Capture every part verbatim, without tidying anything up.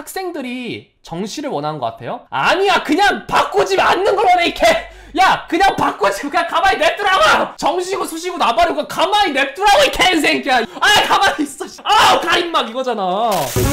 학생들이 정시를 원하는 것 같아요? 아니야, 그냥 바꾸지 않는 걸 원해, 이 개! 야, 그냥 바꾸지, 그냥 가만히 냅두라고! 정시고 수시고 나발이고 가만히 냅두라고, 이 개새끼야! 아, 가만히 있어! 아우, 가림막 이거잖아!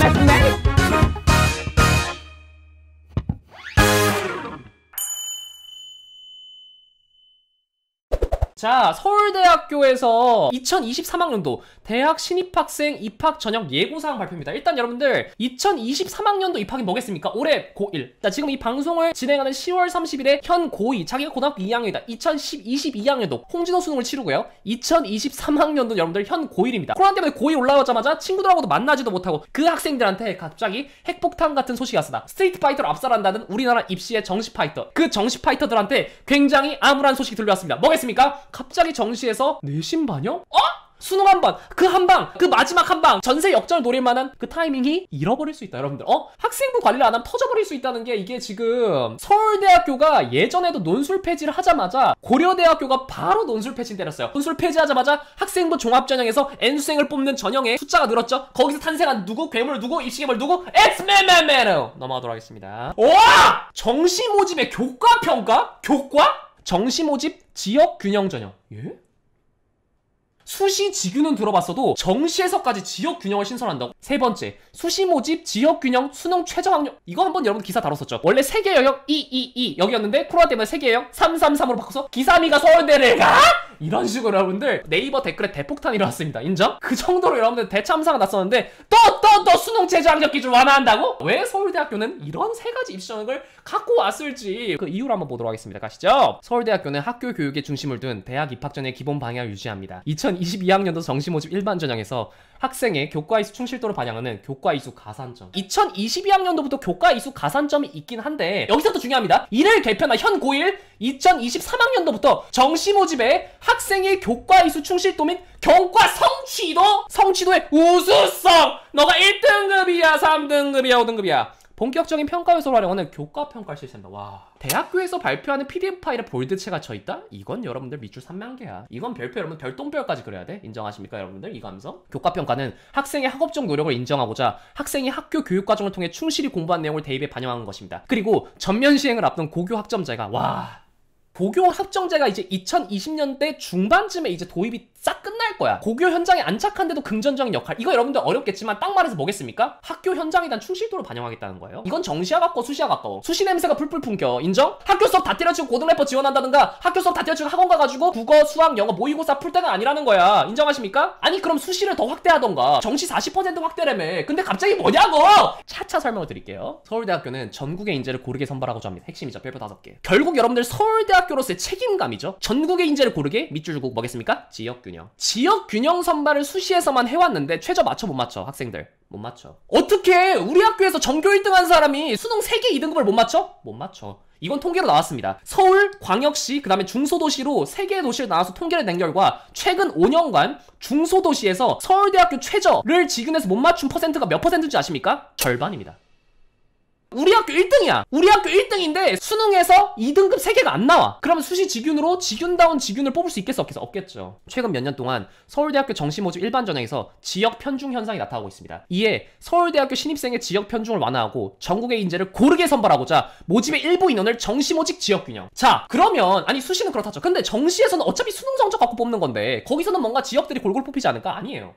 자, 서울대학교에서 이천이십삼 학년도 대학 신입학생 입학 전형 예고사항 발표입니다. 일단 여러분들 이천이십삼 학년도 입학이 뭐겠습니까? 올해 고일. 자, 지금 이 방송을 진행하는 시월 삼십일에 현 고이, 자기가 고등학교 이 학년이다. 이천이십이 학년도 홍진호 수능을 치르고요. 이천이십삼 학년도 여러분들 현 고일입니다. 코로나 때문에 고이 올라오자마자 친구들하고도 만나지도 못하고 그 학생들한테 갑자기 핵폭탄 같은 소식이 왔습니다. 스트리트 파이터를 압살한다는 우리나라 입시의 정시 파이터. 그 정시 파이터들한테 굉장히 암울한 소식이 들려왔습니다. 뭐겠습니까? 갑자기 정시에서 내신 반영? 어? 수능 한 번, 그 한 방, 그 마지막 한 방, 전세 역전을 노릴 만한 그 타이밍이 잃어버릴 수 있다, 여러분들. 어? 학생부 관리를 안 하면 터져버릴 수 있다는 게 이게 지금 서울대학교가 예전에도 논술 폐지를 하자마자 고려대학교가 바로 논술 폐지 때렸어요. 논술 폐지하자마자 학생부 종합전형에서 N수생을 뽑는 전형의 숫자가 늘었죠. 거기서 탄생한 누구, 괴물 누구, 입시괴물 누구? 엑스맨맨맨! 넘어가도록 하겠습니다. 와! 정시 모집의 교과평가? 교과? 정시 모집 지역 균형 전형. 예? 수시 지규는 들어봤어도 정시에서까지 지역 균형을 신설한다고? 세 번째, 수시 모집 지역 균형 수능 최저 학력. 이거 한번 여러분 기사 다뤘었죠. 원래 세 개 영역 이, 이, 이 여기였는데 코로나 때문에 세 개 영역 삼, 삼, 삼으로 바꿔서 기삼이가 서울대를 가? 이런 식으로 여러분들 네이버 댓글에 대폭탄이 일어났습니다. 인정? 그 정도로 여러분들 대참사가 났었는데 또 또 또 수능 최저 학력 기준 완화한다고? 왜 서울대학교는 이런 세 가지 입시 전형을 갖고 왔을지 그 이유를 한번 보도록 하겠습니다. 가시죠. 서울대학교는 학교 교육에 중심을 둔 대학 입학 전의 기본 방향을 유지합니다. 이천이십이 학년도 정시 모집 일반 전형에서 학생의 교과 이수 충실도를 반영하는 교과 이수 가산점. 이천이십이 학년도부터 교과 이수 가산점이 있긴 한데 여기서 또 중요합니다. 이를 개편한 현 고일 이천이십삼 학년도부터 정시 모집에 학생의 교과 이수 충실도 및 경과 성취도 성취도의 우수성. 너가 일 등급이야, 삼 등급이야, 오 등급이야. 본격적인 평가 요소를 활용하는 교과 평가를 실시한다. 와. 대학교에서 발표하는 피디에프 파일에 볼드체가 쳐있다? 이건 여러분들 밑줄 삼만 개야. 이건 별표 여러분 별똥별까지 그려야 돼. 인정하십니까 여러분들? 이 감성? 교과 평가는 학생의 학업적 노력을 인정하고자 학생이 학교 교육 과정을 통해 충실히 공부한 내용을 대입에 반영하는 것입니다. 그리고 전면 시행을 앞둔 고교 학점제가 와. 고교 학점제가 이제 이천이십 년대 중반쯤에 이제 도입이 싹 끝날 거야. 고교 현장에 안착한데도 긍정적인 역할. 이거 여러분들 어렵겠지만 딱 말해서 뭐겠습니까? 학교 현장에 대한 충실도를 반영하겠다는 거예요. 이건 정시와 가까워, 수시와 가까워. 수시 냄새가 풀풀 풍겨. 인정? 학교 수업 다 때려치고 고등래퍼 지원한다든가 학교 수업 다 때려치고 학원 가가지고 국어, 수학, 영어 모의고사 풀 때가 아니라는 거야. 인정하십니까? 아니 그럼 수시를 더 확대하던가. 정시 사십 퍼센트 확대라며. 근데 갑자기 뭐냐고! 차차 설명을 드릴게요. 서울대학교는 전국의 인재를 고르게 선발하고자 합니다. 핵심이죠. 별표 다섯 개. 결국 여러분들 서울대학교로서의 책임감이죠. 전국의 인재를 고르게 밑줄 주고 뭐겠습니까? 지역균형. 지역 균형 선발을 수시에서만 해왔는데 최저 맞춰 못 맞춰 학생들 못 맞춰. 어떻게 우리 학교에서 전교 일 등 한 사람이 수능 세 개 이 등급을 못 맞춰? 못 맞춰. 이건 통계로 나왔습니다. 서울, 광역시, 그 다음에 중소도시로 세 개의 도시를 나눠서 통계를 낸 결과 최근 오 년간 중소도시에서 서울대학교 최저를 지균해서 못 맞춘 퍼센트가 몇 퍼센트인지 아십니까? 절반입니다. 우리 학교 일 등이야. 우리 학교 일 등인데 수능에서 이 등급 세 개가 안 나와. 그러면 수시 지균으로 지균다운 지균을 뽑을 수 있겠어 없겠어? 없겠죠. 최근 몇 년 동안 서울대학교 정시 모집 일반 전형에서 지역 편중 현상이 나타나고 있습니다. 이에 서울대학교 신입생의 지역 편중을 완화하고 전국의 인재를 고르게 선발하고자 모집의 일부 인원을 정시 모집 지역 균형. 자, 그러면 아니 수시는 그렇다죠. 근데 정시에서는 어차피 수능 성적 갖고 뽑는 건데 거기서는 뭔가 지역들이 골고루 뽑히지 않을까? 아니에요.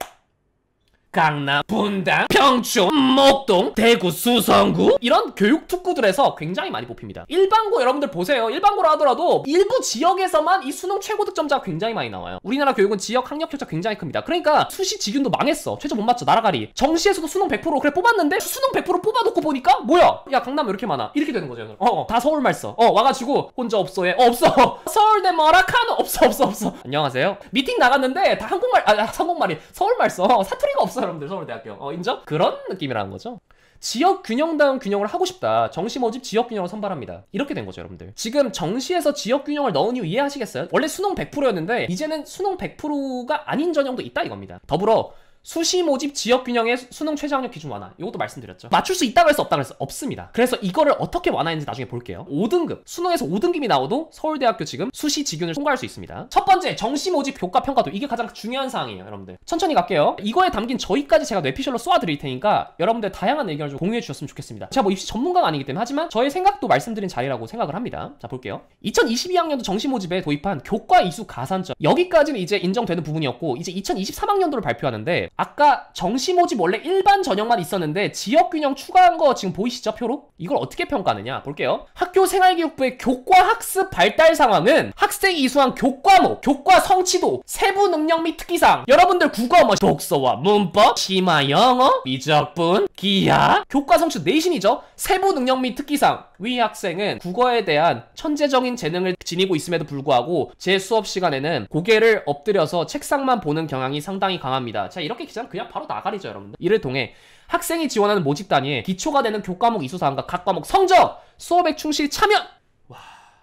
강남, 분당, 평촌, 목동, 대구, 수성구 이런 교육 특구들에서 굉장히 많이 뽑힙니다. 일반고 여러분들 보세요. 일반고라 하더라도 일부 지역에서만 이 수능 최고 득점자가 굉장히 많이 나와요. 우리나라 교육은 지역 학력 격차 굉장히 큽니다. 그러니까 수시 지균도 망했어. 최저 못 맞춰. 나라가리. 정시에서도 수능 백 퍼센트 그래 뽑았는데 수능 백 퍼센트 뽑아놓고 보니까 뭐야? 야 강남 왜 이렇게 많아? 이렇게 되는 거죠. 어, 어. 다 서울말 써. 어 와가지고 혼자 없어 해. 어, 없어. 서울대 뭐라카노 없어 없어 없어. 안녕하세요. 미팅 나갔는데 다 한국말 아 한국말이 서울말 써. 사투리가 없어. 여러분들 서울대학교 어 인정? 그런 느낌이라는 거죠. 지역 균형다운 균형을 하고 싶다. 정시 모집 지역 균형을 선발합니다. 이렇게 된 거죠 여러분들. 지금 정시에서 지역 균형을 넣은 이유 이해하시겠어요? 원래 수능 백 퍼센트였는데 이제는 수능 백 퍼센트가 아닌 전형도 있다 이겁니다. 더불어 수시 모집 지역 균형의 수능 최저학력 기준 완화. 이것도 말씀드렸죠. 맞출 수 있다 그래서 없다 그래서 없습니다. 그래서 이거를 어떻게 완화했는지 나중에 볼게요. 오 등급. 수능에서 오 등급이 나와도 서울대학교 지금 수시 지균을 통과할 수 있습니다. 첫 번째, 정시 모집 교과 평가도. 이게 가장 중요한 사항이에요, 여러분들. 천천히 갈게요. 이거에 담긴 저희까지 제가 뇌피셜로 쏘아드릴 테니까 여러분들 다양한 의견을 좀 공유해 주셨으면 좋겠습니다. 제가 뭐 입시 전문가가 아니기 때문에, 하지만 저의 생각도 말씀드린 자리라고 생각을 합니다. 자, 볼게요. 이천이십이 학년도 정시 모집에 도입한 교과 이수 가산점. 여기까지는 이제 인정되는 부분이었고, 이제 이천이십삼 학년도를 발표하는데, 아까 정시 모집 원래 일반 전형만 있었는데 지역 균형 추가한 거 지금 보이시죠, 표로? 이걸 어떻게 평가하느냐 볼게요. 학교 생활교육부의 교과 학습 발달 상황은 학생이 이수한 교과목, 교과 성취도, 세부 능력 및 특기사항. 여러분들 국어 뭐 독서와 문법, 심화 영어, 미적분, 기하, 교과 성취도 내신이죠. 세부 능력 및 특기사항. 위 학생은 국어에 대한 천재적인 재능을 지니고 있음에도 불구하고 제 수업 시간에는 고개를 엎드려서 책상만 보는 경향이 상당히 강합니다. 자, 이렇게 기자는 그냥 바로 나가리죠, 여러분들. 이를 통해 학생이 지원하는 모집 단위에 기초가 되는 교과목 이수사항과 각 과목 성적, 수업에 충실히 참여. 와,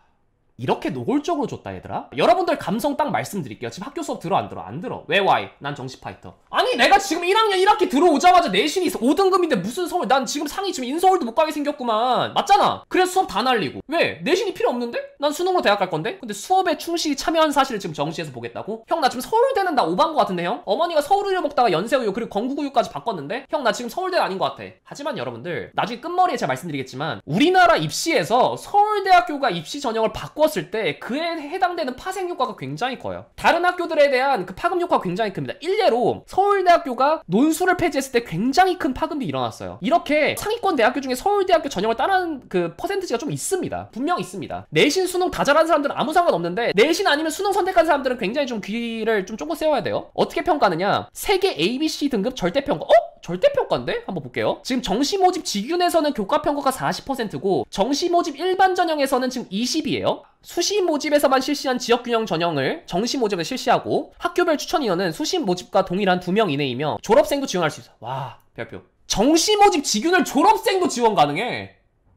이렇게 노골적으로 줬다 얘들아. 여러분들 감성 딱 말씀드릴게요. 지금 학교 수업 들어 안 들어? 안 들어. 왜 와이? 난 정시 파이터. 아니 내가 지금 일 학년 일 학기 들어오자마자 내신이 오 등급인데 무슨 서울, 난 지금 상위 지금 인서울도 못 가게 생겼구만. 맞잖아. 그래서 수업 다 날리고. 왜? 내신이 필요 없는데? 난 수능으로 대학 갈 건데? 근데 수업에 충실히 참여한 사실을 지금 정시에서 보겠다고? 형 나 지금 서울대는 나 오반 거 같은데 형? 어머니가 서울우유 먹다가 연세우유 그리고 건국우유까지 바꿨는데? 형 나 지금 서울대는 아닌 거 같아. 하지만 여러분들 나중에 끝머리에 제가 말씀드리겠지만 우리나라 입시에서 서울대학교가 입시 전형을 바꿨을 때 그에 해당되는 파생 효과가 굉장히 커요. 다른 학교들에 대한 그 파급 효과가 굉장히 큽니다. 일례로 서울대학교가 논술을 폐지했을 때 굉장히 큰 파급이 일어났어요. 이렇게 상위권 대학교 중에 서울대학교 전형을 따르는 그 퍼센티지가 좀 있습니다. 분명 있습니다. 내신 수능 다 잘하는 사람들은 아무 상관없는데 내신 아니면 수능 선택한 사람들은 굉장히 좀 귀를 좀 쫑긋 세워야 돼요. 어떻게 평가하느냐? 세계 에이 비 씨 등급 절대평가. 어? 절대평가인데? 한번 볼게요. 지금 정시 모집 지균에서는 교과 평가가 사십 퍼센트고 정시 모집 일반 전형에서는 지금 이십이에요. 수시 모집에서만 실시한 지역균형 전형을 정시 모집에 실시하고 학교별 추천 인원은 수시 모집과 동일한 두 명 이내이며 졸업생도 지원할 수 있어. 와, 별표. 정시 모집 지균을 졸업생도 지원 가능해.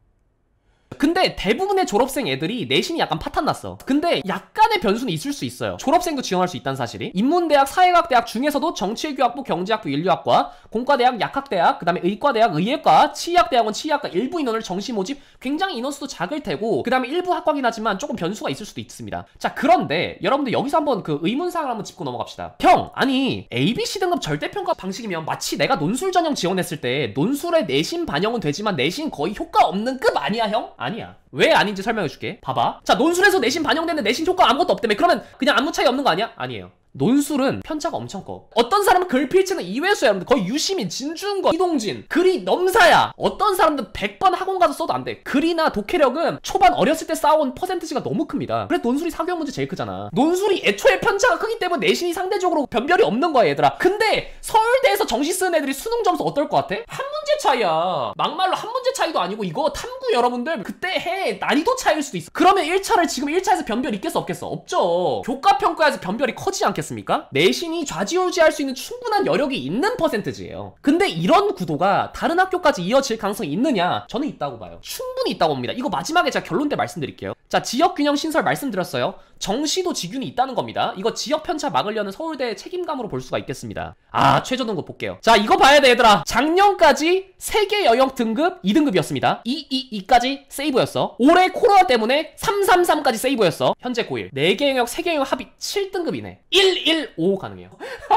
근데 대부분의 졸업생 애들이 내신이 약간 파탄났어. 근데 약간의 변수는 있을 수 있어요. 졸업생도 지원할 수 있다는 사실이. 인문대학, 사회과학대학 중에서도 정치외교학부, 경제학부, 인류학과, 공과대학, 약학대학, 그 다음에 의과대학, 의예과, 치의학대학원, 치의학과 일부 인원을 정시 모집. 굉장히 인원수도 작을 테고 그 다음에 일부 학과긴 하지만 조금 변수가 있을 수도 있습니다. 자, 그런데 여러분들 여기서 한번 그 의문사항을 한번 짚고 넘어갑시다. 형, 아니 에이 비 씨 등급 절대평가 방식이면 마치 내가 논술 전형 지원했을 때 논술의 내신 반영은 되지만 내신 거의 효과 없는 급 아니야 형? 아니야. 왜 아닌지 설명해줄게. 봐봐. 자, 논술에서 내신 반영되는데 내신 효과 아무것도 없다며. 그러면 그냥 아무 차이 없는 거 아니야? 아니에요. 논술은 편차가 엄청 커. 어떤 사람은 글필치는 이회수야. 여러분들 거의 유시민, 진중권, 이동진. 글이 넘사야. 어떤 사람들은 백 번 학원 가서 써도 안 돼. 글이나 독해력은 초반 어렸을 때 쌓아온 퍼센티지가 너무 큽니다. 그래서 논술이 사교육 문제 제일 크잖아. 논술이 애초에 편차가 크기 때문에 내신이 상대적으로 변별이 없는 거야 얘들아. 근데 서울대에서 정시 쓰는 애들이 수능 점수 어떨 것 같아? 한 문제 차이야. 막말로 한 문제 차이도 아니고 이거 탐구 여러분들 그때 해 난이도 차이일 수도 있어. 그러면 일 차를 지금 일 차에서 변별 있겠어 없겠어? 없죠. 교과평가에서 변별이 커지지 않겠어? 내신이 좌지우지할 수 있는 충분한 여력이 있는 퍼센트지예요. 근데 이런 구도가 다른 학교까지 이어질 가능성이 있느냐? 저는 있다고 봐요. 충분히 있다고 봅니다. 이거 마지막에 제가 결론 때 말씀드릴게요. 자, 지역균형 신설 말씀드렸어요. 정시도 지균이 있다는 겁니다. 이거 지역 편차 막으려는 서울대의 책임감으로 볼 수가 있겠습니다. 아, 최저 등급 볼게요. 자, 이거 봐야 돼 얘들아. 작년까지 세계 여역 등급 이 등급이었습니다. 이, 이, 이까지 세이브였어. 올해 코로나 때문에 삼, 삼, 삼까지 세이브였어. 현재 고일. 네 개 영역, 세 개 영역 합이 칠 등급이네. 일, 일, 오 가능해요.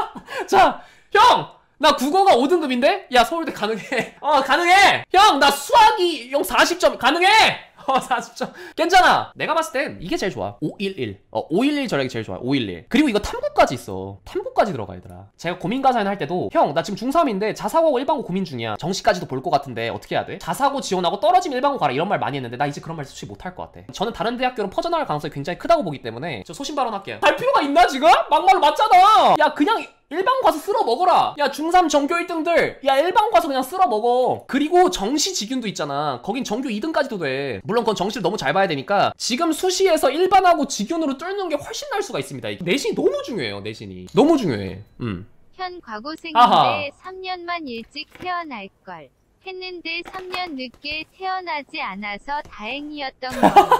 자, 형! 나 국어가 오 등급인데? 야, 서울대 가능해. 어, 가능해! 형, 나 수학이 형 사십 점 가능해! 어, 사십 점. 괜찮아. 내가 봤을 땐 이게 제일 좋아. 오백십일. 어, 오백십일 전략이 제일 좋아. 오백십일. 그리고 이거 탐구까지 있어. 탐구까지 들어가, 얘들아. 제가 고민가사연 할 때도 형, 나 지금 중삼인데 자사고하고 일반고 고민 중이야. 정시까지도 볼 것 같은데 어떻게 해야 돼? 자사고 지원하고 떨어지면 일반고 가라 이런 말 많이 했는데 나 이제 그런 말 솔직히 못할 것 같아. 저는 다른 대학교로 퍼져나갈 가능성이 굉장히 크다고 보기 때문에 저 소신 발언할게요. 할 필요가 있나 지금? 막말로 맞잖아. 야, 그냥 일반고 가서 쓸어 먹어라. 야, 중삼 전교 일 등들 야, 일반고 가서 그냥 쓸어 먹어. 그리고 정시 지균도 있잖아. 거긴 전교 이 등까지도 돼. 물론 그건 정시를 너무 잘 봐야 되니까 지금 수시에서 일반하고 지균으로 뚫는 게 훨씬 나을 수가 있습니다. 내신이 너무 중요해요. 내신이 너무 중요해. 음. 현 과고생인데 삼 년만 일찍 태어날걸 했는데 삼 년 늦게 태어나지 않아서 다행이었던 거.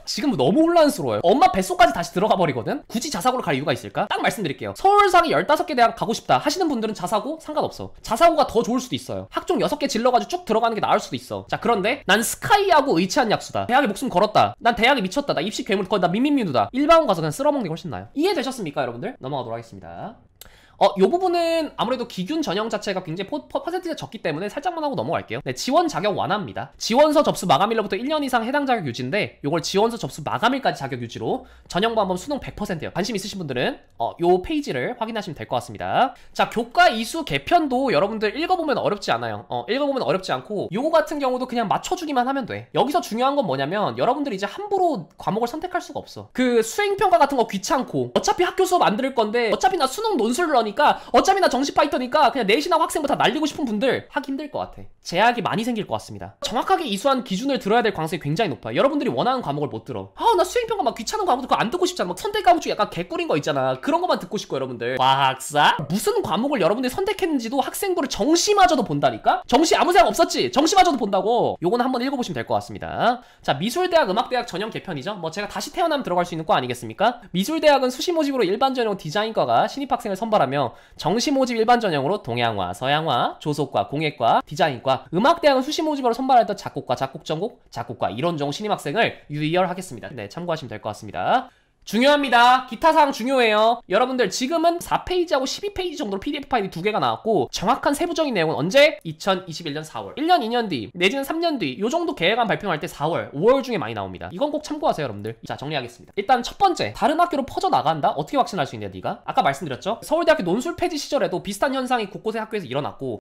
지금 너무 혼란스러워요. 엄마 뱃속까지 다시 들어가 버리거든? 굳이 자사고를 갈 이유가 있을까? 딱 말씀드릴게요. 서울상위 열다섯 개 대학 가고 싶다 하시는 분들은 자사고 상관없어. 자사고가 더 좋을 수도 있어요. 학종 여섯 개 질러가지고 쭉 들어가는 게 나을 수도 있어. 자, 그런데 난 스카이하고 의치한 약수다. 대학에 목숨 걸었다. 난 대학에 미쳤다. 나 입시 괴물, 거의 나 민민민우다. 일반원 가서 그냥 쓸어먹는 게 훨씬 나아요. 이해되셨습니까, 여러분들? 넘어가도록 하겠습니다. 어, 요 부분은 아무래도 기균 전형 자체가 굉장히 포, 퍼, 퍼센트가 적기 때문에 살짝만 하고 넘어갈게요. 네, 지원 자격 완화입니다. 지원서 접수 마감일로부터 일 년 이상 해당 자격 유지인데 요걸 지원서 접수 마감일까지 자격 유지로 전형부 한번 수능 백 퍼센트예요. 관심 있으신 분들은 어, 요 페이지를 확인하시면 될 것 같습니다. 자, 교과 이수 개편도 여러분들 읽어보면 어렵지 않아요. 어, 읽어보면 어렵지 않고 요거 같은 경우도 그냥 맞춰주기만 하면 돼. 여기서 중요한 건 뭐냐면 여러분들이 이제 함부로 과목을 선택할 수가 없어. 그 수행평가 같은 거 귀찮고 어차피 학교 수업 안 들을 건데 어차피 나 수능 논술을 넣으니까 어차피 나 정시 파이터니까 그냥 내신하고 학생부 다 날리고 싶은 분들 하기 힘들 것 같아. 제약이 많이 생길 것 같습니다. 정확하게 이수한 기준을 들어야 될 가능성이 굉장히 높아요. 여러분들이 원하는 과목을 못 들어. 아, 나 수행평가 막 귀찮은 과목 그거 안 듣고 싶잖아. 막 선택 과목 중에 약간 개꿀인 거 있잖아. 그런 것만 듣고 싶고 여러분들. 과학사? 무슨 과목을 여러분들이 선택했는지도 학생부를 정시마저도 본다니까? 정시 아무 생각 없었지? 정시마저도 본다고. 요거는 한번 읽어보시면 될 것 같습니다. 자, 미술대학, 음악대학 전형 개편이죠. 뭐 제가 다시 태어나면 들어갈 수 있는 과 아니겠습니까? 미술대학은 수시 모집으로 일반 전형 디자인과가 신입학생을 선발하며 정시 모집 일반 전형으로 동양화, 서양화, 조속과, 공예과, 디자인과, 음악대학은 수시 모집으로 선발했던 작곡과, 작곡 전공, 작곡과 이론 전공 신입학생을 유의열하겠습니다. 네, 참고하시면 될 것 같습니다. 중요합니다. 기타 사항 중요해요. 여러분들 지금은 사 페이지하고 십이 페이지 정도로 피디에프 파일이 두 개가 나왔고 정확한 세부적인 내용은 언제? 이천이십일 년 사월. 일 년, 이 년 뒤 내지는 삼 년 뒤 요 정도 계획안 발표할 때 사월, 오월 중에 많이 나옵니다. 이건 꼭 참고하세요, 여러분들. 자, 정리하겠습니다. 일단 첫 번째, 다른 학교로 퍼져나간다? 어떻게 확신할 수 있냐, 네가? 아까 말씀드렸죠? 서울대학교 논술 폐지 시절에도 비슷한 현상이 곳곳의 학교에서 일어났고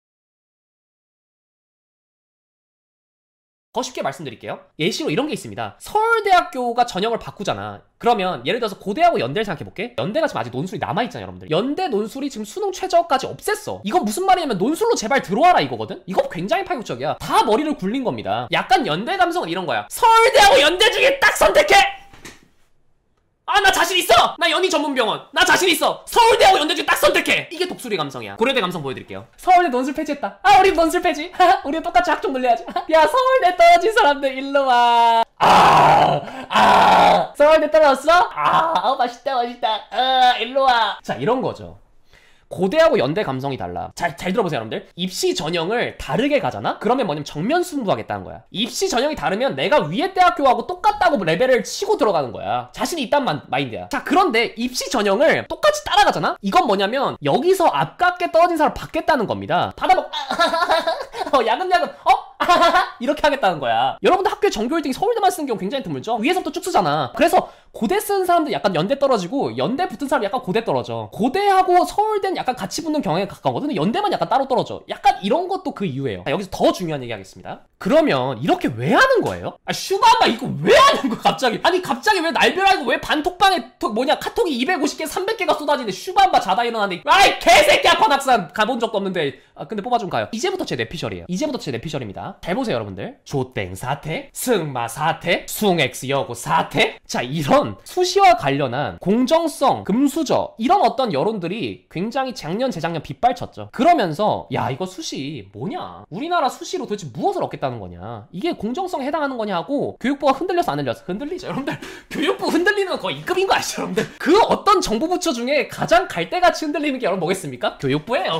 더 쉽게 말씀드릴게요. 예시로 이런 게 있습니다. 서울대학교가 전형을 바꾸잖아. 그러면 예를 들어서 고대하고 연대를 생각해볼게. 연대가 지금 아직 논술이 남아있잖아요, 여러분들. 연대 논술이 지금 수능 최저까지 없앴어. 이건 무슨 말이냐면 논술로 제발 들어와라 이거거든? 이거 굉장히 파격적이야. 다 머리를 굴린 겁니다. 약간 연대 감성은 이런 거야. 서울대하고 연대 중에 딱 선택해! 아, 나 자신 있어! 나 연희 전문병원! 나 자신 있어! 서울대하고 연대 중에 딱 선택해! 이게 독수리 감성이야. 고려대 감성 보여드릴게요. 서울대 논술 폐지했다. 아, 우리 논술 폐지. 우리 똑같이 학종 늘려야지. 야, 서울대 떨어진 사람들 일로 와. 아, 아, 서울대 떨어졌어? 아, 어, 맛있다, 맛있다. 아, 일로 와. 자, 이런 거죠. 고대하고 연대 감성이 달라. 잘, 잘 들어보세요, 여러분들. 입시 전형을 다르게 가잖아? 그러면 뭐냐면 정면 승부하겠다는 거야. 입시 전형이 다르면 내가 위에 대학교하고 똑같다고 레벨을 치고 들어가는 거야. 자신이 있단 마, 마인드야. 자, 그런데 입시 전형을 똑같이 따라가잖아? 이건 뭐냐면 여기서 아깝게 떨어진 사람을 받겠다는 겁니다. 받아먹... 어, 야금야금... 어? 이렇게 하겠다는 거야. 여러분들 학교에 전교 일 등이 서울대만 쓰는 경우 굉장히 드물죠? 위에서부터 쭉 쓰잖아. 그래서 고대 쓰는 사람들 약간 연대 떨어지고 연대 붙은 사람 약간 고대 떨어져. 고대하고 서울대는 약간 같이 붙는 경향에 가까우거든. 연대만 약간 따로 떨어져. 약간 이런 것도 그 이유예요. 자, 여기서 더 중요한 얘기 하겠습니다. 그러면 이렇게 왜 하는 거예요? 아, 슈바마 이거 왜 하는 거야 갑자기? 아니 갑자기 왜 날벼락이고 왜 반톡방에 톡 뭐냐 카톡이 이백오십 개 삼백 개가 쏟아지는데 슈바마 자다 일어나는데 아이 개새끼야 관악산 가본 적도 없는데. 아, 근데 뽑아주면 가요. 이제부터 제 뇌피셜이에요. 이제부터 제 뇌피셜입니다. 잘 보세요, 여러분들. 조땡 사태, 승마 사태, 숭엑스 여고 사태. 자, 이런 수시와 관련한 공정성, 금수저 이런 어떤 여론들이 굉장히 작년, 재작년 빗발쳤죠. 그러면서 야, 이거 수시 뭐냐? 우리나라 수시로 도대체 무엇을 얻겠다는 거냐? 이게 공정성에 해당하는 거냐 하고 교육부가 흔들려서 안 흔들려서 흔들리죠, 여러분들. 교육부 흔들리는 건 거의 이급인 거 아시죠, 여러분들? 그 어떤 정부 부처 중에 가장 갈대같이 흔들리는 게 여러분 뭐겠습니까? 교육부예요.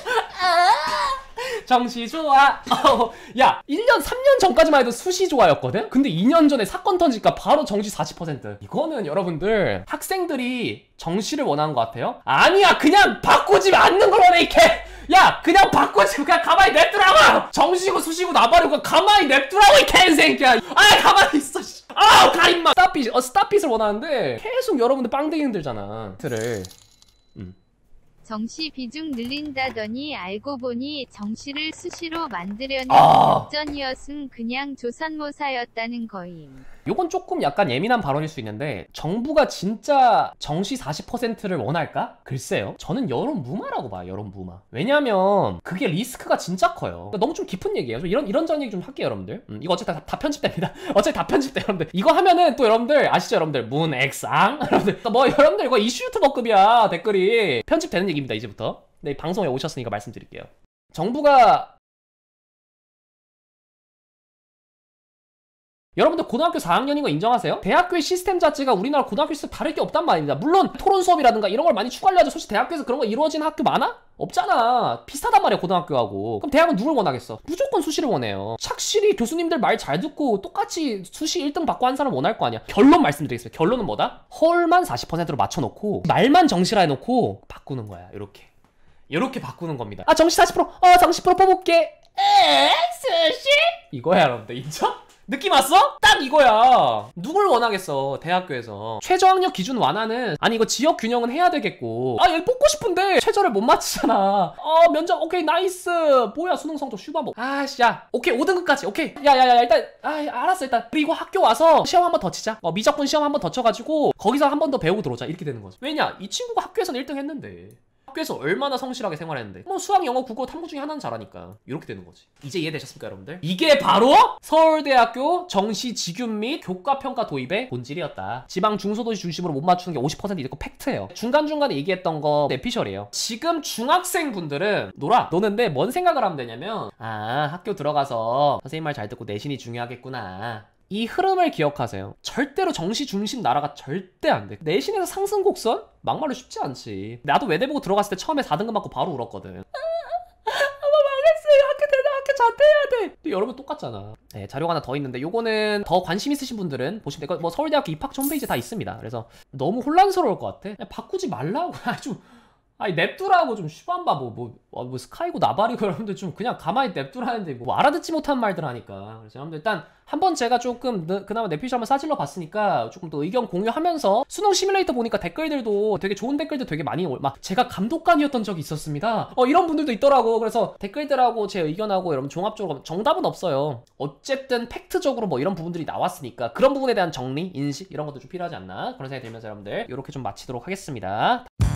정시 좋아. 어, 야, 일 년, 삼 년 전까지만 해도 수시 좋아였거든? 근데 이 년 전에 사건 터지니까 바로 정시 사십 퍼센트. 이거는 여러분들 학생들이 정시를 원하는 것 같아요? 아니야, 그냥 바꾸지 않는 걸 원해, 이 개! 야, 그냥 바꾸지, 그냥 가만히 냅두라고! 정시고 수시고 나발이고 가만히 냅두라고, 이 개새끼야! 아, 가만히 있어, 씨! 아우, 가, 임마! 스타핏, 어, 스타핏을 원하는데 계속 여러분들 빵대기 흔들잖아. 틀을. 음. 정시 비중 늘린다더니 알고 보니 정시를 수시로 만들려는 아. 작전이었음 그냥 조선모사였다는 거임. 요건 조금 약간 예민한 발언일 수 있는데 정부가 진짜 정시 사십 퍼센트를 원할까? 글쎄요. 저는 여론 무마라고 봐요. 여론 무마. 왜냐면 그게 리스크가 진짜 커요. 그러니까 너무 좀 깊은 얘기예요. 좀 이런 이런저런 얘기 좀 할게요, 여러분들. 음, 이거 어차피 다, 다 편집됩니다. 어차피 다 편집돼, 여러분들. 이거 하면은 또 여러분들 아시죠, 여러분들? 문엑상 여러분들. 뭐 여러분들 이거 이슈 유튜버급이야. 댓글이 편집되는 얘기입니다, 이제부터. 네, 방송에 오셨으니까 말씀드릴게요. 정부가 여러분들 고등학교 사 학년인 거 인정하세요? 대학교의 시스템 자체가 우리나라 고등학교 시스템 다를 게 없단 말입니다. 물론 토론 수업이라든가 이런 걸 많이 추가하려 하죠. 솔직히 대학교에서 그런 거 이루어지는 학교 많아? 없잖아. 비슷하단 말이야 고등학교하고. 그럼 대학은 누굴 원하겠어? 무조건 수시를 원해요. 착실히 교수님들 말 잘 듣고 똑같이 수시 일 등 받고 한 사람 원할 거 아니야. 결론 말씀드리겠습니다. 결론은 뭐다? 헐만 사십 퍼센트로 맞춰놓고 말만 정시라 해놓고 바꾸는 거야. 이렇게 이렇게 바꾸는 겁니다. 아 정시 사십 퍼센트 어 정시 프로 뽑을게. 에 수시? 이거야 여러분들 인정? 느낌 왔어? 딱 이거야. 누굴 원하겠어 대학교에서. 최저학력 기준 완화는 아니 이거 지역 균형은 해야 되겠고 아 얘 뽑고 싶은데 최저를 못 맞추잖아. 어 면접 오케이 나이스. 뭐야 수능 성적 슈바보. 아씨 야 오케이 오 등급까지 오케이 야야야 일단 아 알았어 일단 그리고 학교 와서 시험 한번 더 치자. 어 미적분 시험 한번 더 쳐가지고 거기서 한 번 더 배우고 들어오자. 이렇게 되는 거지. 왜냐 이 친구가 학교에서는 일 등 했는데 학교에서 얼마나 성실하게 생활했는데 뭐 수학, 영어, 국어, 탐구 중에 하나는 잘하니까 이렇게 되는 거지. 이제 이해되셨습니까 여러분들? 이게 바로 서울대학교 정시 직윤 및 교과평가 도입의 본질이었다. 지방 중소도시 중심으로 못 맞추는 게 오십 퍼센트 이거 팩트예요. 중간중간에 얘기했던 거 내피셜이에요. 지금 중학생분들은 놀아 노는데 뭔 생각을 하면 되냐면 아 학교 들어가서 선생님 말 잘 듣고 내신이 중요하겠구나. 이 흐름을 기억하세요. 절대로 정시 중심 나라가 절대 안 돼. 내신에서 상승 곡선? 막말로 쉽지 않지. 나도 외대 보고 들어갔을 때 처음에 사 등급 맞고 바로 울었거든. 아, 망했어요. 학교 대대 학교 자퇴해야 돼. 근데 여러분 똑같잖아. 네, 자료가 하나 더 있는데 요거는 더 관심 있으신 분들은 보시면 되고 뭐 서울대학교 입학 홈페이지에 다 있습니다. 그래서 너무 혼란스러울 것 같아. 그냥 바꾸지 말라고. 아주 아니 냅두라고 좀 쉬반바 뭐, 뭐, 뭐, 뭐 스카이고 나발이고 여러분들 좀 그냥 가만히 냅두라는데 뭐 알아듣지 못한 말들 하니까. 그래서 여러분들 일단 한번 제가 조금 느, 그나마 내피셜 한번 싸질러 봤으니까 조금 더 의견 공유하면서 수능 시뮬레이터 보니까 댓글들도 되게 좋은 댓글들 되게 많이 올, 막 제가 감독관이었던 적이 있었습니다. 어 이런 분들도 있더라고. 그래서 댓글들하고 제 의견하고 여러분 종합적으로 정답은 없어요. 어쨌든 팩트적으로 뭐 이런 부분들이 나왔으니까 그런 부분에 대한 정리, 인식 이런 것도 좀 필요하지 않나 그런 생각이 들면서 여러분들 이렇게 좀 마치도록 하겠습니다.